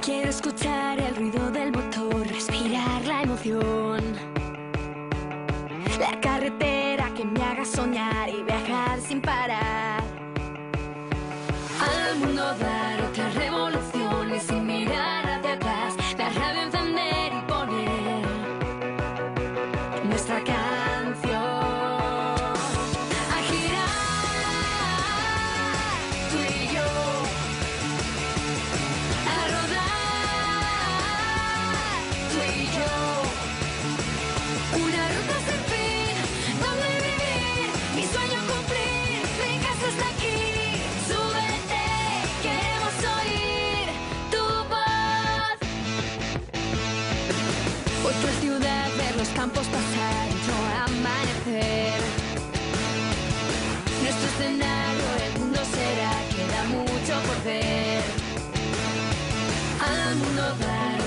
Quiero escuchar el ruido del motor, respirar la emoción. La carretera que me haga soñar y viajar sin parar. Al mundo dar otra revolución y sin mirar hacia atrás. La radio encender y poner nuestra canción. A girar, tú y yo. A rodar, tú y yo. Una ruta sin fin, donde vivir, mi sueño cumplir, mi casa está aquí. Súbete, queremos oír tu voz. Otra ciudad, ver los campos pasar, otro amanecer. Nuestro escenario, el mundo será, queda mucho por ver. Al mundo dar